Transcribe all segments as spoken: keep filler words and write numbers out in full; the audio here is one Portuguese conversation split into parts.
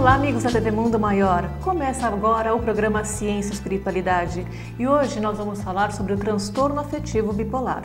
Olá, amigos da T V Mundo Maior! Começa agora o programa Ciência e Espiritualidade e hoje nós vamos falar sobre o transtorno afetivo bipolar.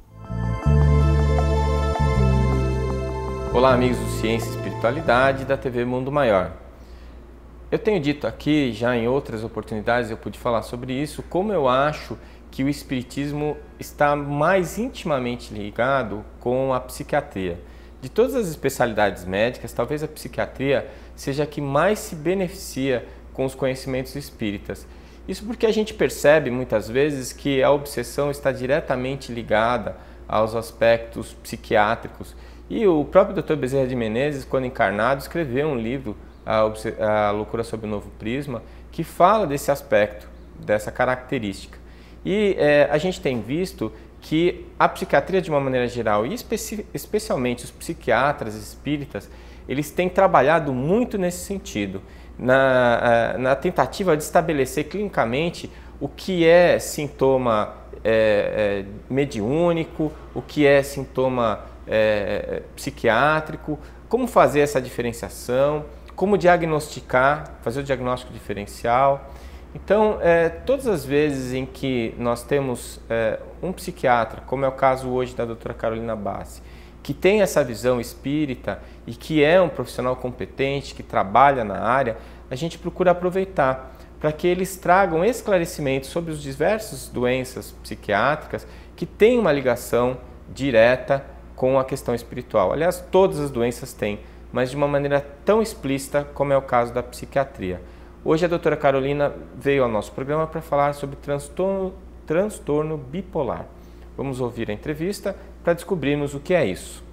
Olá, amigos do Ciência e Espiritualidade da T V Mundo Maior. Eu tenho dito aqui, já em outras oportunidades eu pude falar sobre isso, como eu acho que o Espiritismo está mais intimamente ligado com a psiquiatria. De todas as especialidades médicas, talvez a psiquiatria seja a que mais se beneficia com os conhecimentos espíritas. Isso porque a gente percebe muitas vezes que a obsessão está diretamente ligada aos aspectos psiquiátricos. E o próprio doutor Bezerra de Menezes, quando encarnado, escreveu um livro, A Loucura sob o Novo Prisma, que fala desse aspecto, dessa característica. E é, a gente tem visto que a psiquiatria, de uma maneira geral, e especi especialmente os psiquiatras espíritas, eles têm trabalhado muito nesse sentido, na, na tentativa de estabelecer clinicamente o que é sintoma é, é, mediúnico, o que é sintoma é, psiquiátrico, como fazer essa diferenciação, como diagnosticar, fazer o diagnóstico diferencial. Então, é, todas as vezes em que nós temos é, um psiquiatra, como é o caso hoje da doutora Carolina Bassi, que tem essa visão espírita e que é um profissional competente, que trabalha na área, a gente procura aproveitar para que eles tragam esclarecimentos sobre as diversas doenças psiquiátricas que têm uma ligação direta com a questão espiritual. Aliás, todas as doenças têm, mas de uma maneira tão explícita como é o caso da psiquiatria. Hoje a doutora Carolina veio ao nosso programa para falar sobre transtorno, transtorno bipolar. Vamos ouvir a entrevista para descobrirmos o que é isso.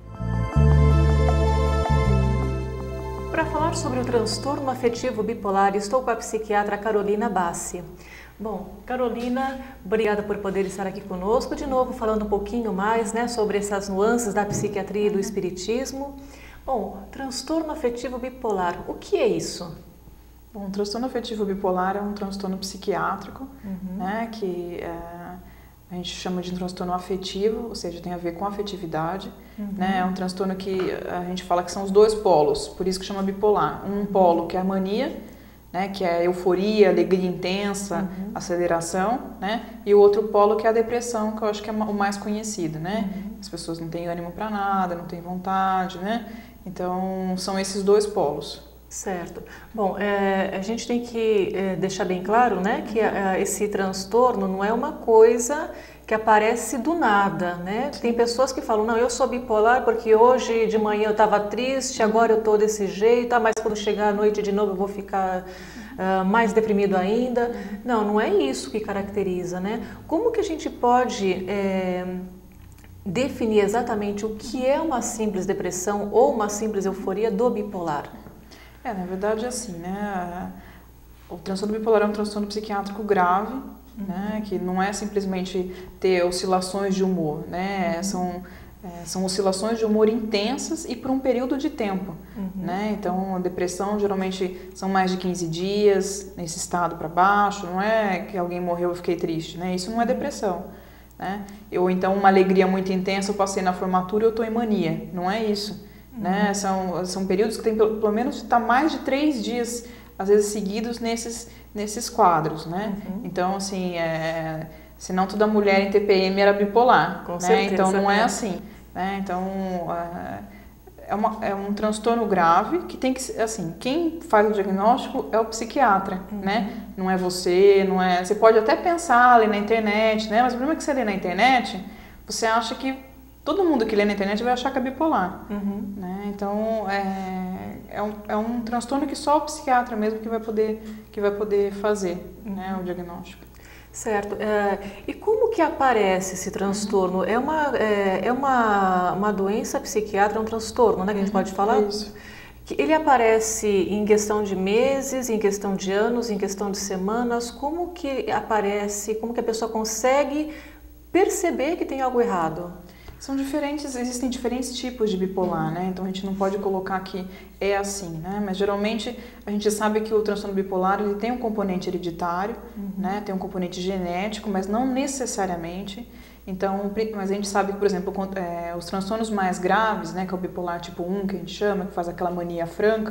Para falar sobre o transtorno afetivo bipolar, estou com a psiquiatra Carolina Bassi. Bom, Carolina, obrigada por poder estar aqui conosco, de novo falando um pouquinho mais, né, sobre essas nuances da psiquiatria e do espiritismo. Bom, transtorno afetivo bipolar, o que é isso? Bom, o transtorno afetivo bipolar é um transtorno psiquiátrico, uhum. né, que é, a gente chama de transtorno afetivo, ou seja, tem a ver com afetividade. Uhum. Né, é um transtorno que a gente fala que são os dois polos, por isso que chama bipolar. Um polo que é a mania, né, que é a euforia, alegria intensa, uhum. aceleração, né, e o outro polo que é a depressão, que eu acho que é o mais conhecido. Né? Uhum. As pessoas não têm ânimo para nada, não têm vontade, né? Então são esses dois polos. Certo. Bom, é, a gente tem que é, deixar bem claro, né, que a, a, esse transtorno não é uma coisa que aparece do nada, né? Tem pessoas que falam, não, eu sou bipolar porque hoje de manhã eu estava triste, agora eu estou desse jeito, ah, mas quando chegar à noite de novo eu vou ficar uh, mais deprimido ainda. Não, não é isso que caracteriza, né? Como que a gente pode é, definir exatamente o que é uma simples depressão ou uma simples euforia do bipolar? É, na verdade é assim, né, o transtorno bipolar é um transtorno psiquiátrico grave, uhum. né, que não é simplesmente ter oscilações de humor, né, uhum. são, é, são oscilações de humor intensas e por um período de tempo, uhum. né, então a depressão geralmente são mais de quinze dias nesse estado para baixo, não é que alguém morreu e fiquei triste, né, isso não é depressão, né, ou então uma alegria muito intensa, eu passei na formatura e eu estou em mania, não é isso. Uhum. Né? São, são períodos que tem pelo, pelo menos está mais de três dias, às vezes seguidos, nesses, nesses quadros. Né? Uhum. Então, assim, é, senão toda mulher em T P M era bipolar. Com né? certeza, então, não é, é assim. Né? Então, é, uma, é um transtorno grave que tem que, assim, quem faz o diagnóstico é o psiquiatra. Uhum. Né? Não é você, não é... Você pode até pensar, ler na internet, né? Mas o problema é que você lê na internet, você acha que todo mundo que lê na internet vai achar que é bipolar. Uhum. Né? Então, é, é, um, é um transtorno que só o psiquiatra mesmo que vai poder, que vai poder fazer, uhum. né, o diagnóstico. Certo. É, e como que aparece esse transtorno? Uhum. É, uma, é, é uma, uma doença psiquiátrica, é um transtorno, né, que a gente pode falar? Isso. Ele aparece em questão de meses, em questão de anos, em questão de semanas? Como que aparece, como que a pessoa consegue perceber que tem algo errado? São diferentes, existem diferentes tipos de bipolar, né? Então a gente não pode colocar que é assim, né? Mas geralmente a gente sabe que o transtorno bipolar ele tem um componente hereditário, uhum. né? Tem um componente genético, mas não necessariamente. Então, mas a gente sabe que, por exemplo, é, os transtornos mais graves, né, que é o bipolar tipo um, que a gente chama, que faz aquela mania franca,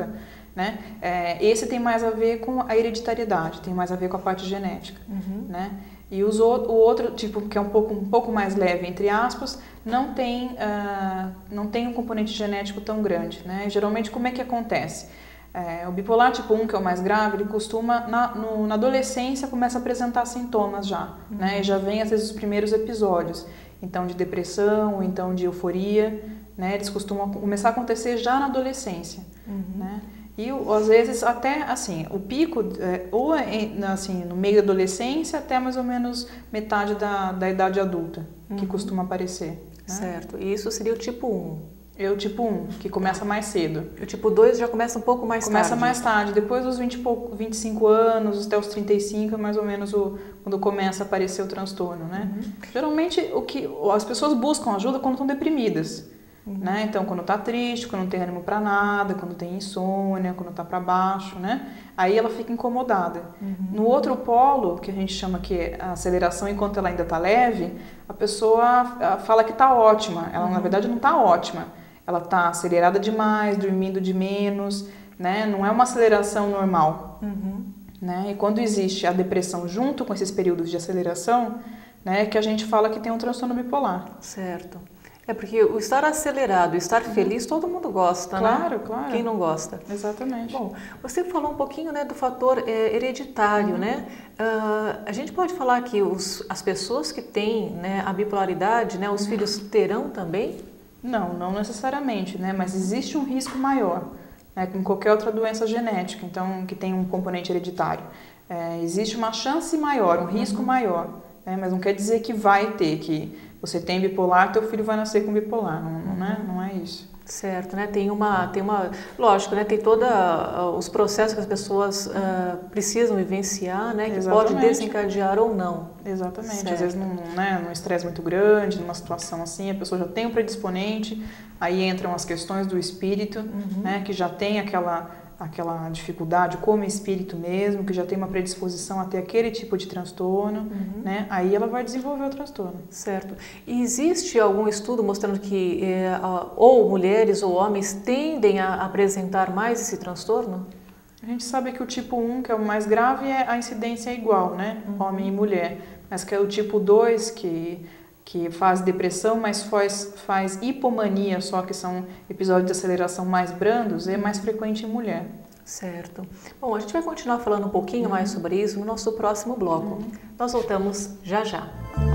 né? É, esse tem mais a ver com a hereditariedade, tem mais a ver com a parte genética, Uhum. né? E os, o outro tipo, que é um pouco, um pouco mais leve, entre aspas, não tem, uh, não tem um componente genético tão grande, né? Geralmente, como é que acontece? É, o bipolar tipo um, que é o mais grave, ele costuma, na, no, na adolescência, começa a apresentar sintomas já, uhum. né? E já vem, às vezes, os primeiros episódios, então, de depressão, ou então de euforia, né? Eles costumam começar a acontecer já na adolescência, uhum. né? E, às vezes, até, assim, o pico, é, ou assim, no meio da adolescência, até mais ou menos metade da, da idade adulta, uhum. que costuma aparecer. Né? Certo. E isso seria o tipo um? É o tipo um, que começa mais cedo. O tipo dois já começa um pouco mais começa tarde? Começa mais tarde. Depois dos vinte e pouco, vinte e cinco anos, até os trinta e cinco, é mais ou menos o, quando começa a aparecer o transtorno, né? Uhum. Geralmente, o que, as pessoas buscam ajuda quando estão deprimidas. Uhum. Né? Então, quando tá triste, quando não tem ânimo para nada, quando tem insônia, quando tá para baixo, né? Aí ela fica incomodada. Uhum. No outro polo, que a gente chama que a aceleração enquanto ela ainda tá leve, a pessoa fala que tá ótima. Ela, uhum. na verdade, não tá ótima. Ela tá acelerada demais, dormindo de menos, né? Não é uma aceleração normal. Uhum. Né? E quando existe a depressão junto com esses períodos de aceleração, né, que a gente fala que tem um transtorno bipolar. Certo. É porque o estar acelerado, o estar uhum. feliz, todo mundo gosta, claro, né? Claro, claro. Quem não gosta? Exatamente. Bom, você falou um pouquinho, né, do fator é, hereditário, uhum. né? Uh, a gente pode falar que os, as pessoas que têm, né, a bipolaridade, né, os uhum. filhos terão também? Não, não necessariamente, né? Mas existe um risco maior, né, com qualquer outra doença genética, então que tem um componente hereditário. É, existe uma chance maior, um risco uhum. maior, né, mas não quer dizer que vai ter, que você tem bipolar, teu filho vai nascer com bipolar, não, não, é, não é isso. Certo, né? Tem uma, tem uma, lógico, né? Tem todos uh, os processos que as pessoas uh, precisam vivenciar, né? Que Exatamente. pode desencadear ou não. Exatamente. Certo. Às vezes num, né, num estresse muito grande, numa situação assim, a pessoa já tem um predisponente, aí entram as questões do espírito, uhum. né? Que já tem aquela, aquela dificuldade como espírito mesmo, que já tem uma predisposição a ter aquele tipo de transtorno, uhum. né? Aí ela vai desenvolver o transtorno. Certo. E existe algum estudo mostrando que eh, ou mulheres ou homens tendem a apresentar mais esse transtorno? A gente sabe que o tipo um, que é o mais grave, é a incidência é igual, né? Uhum. Homem e mulher. Mas que é o tipo dois, que, que faz depressão, mas faz, faz hipomania, só que são episódios de aceleração mais brandos, é mais frequente em mulher. Certo. Bom, a gente vai continuar falando um pouquinho uhum. mais sobre isso no nosso próximo bloco. Uhum. Nós voltamos já já.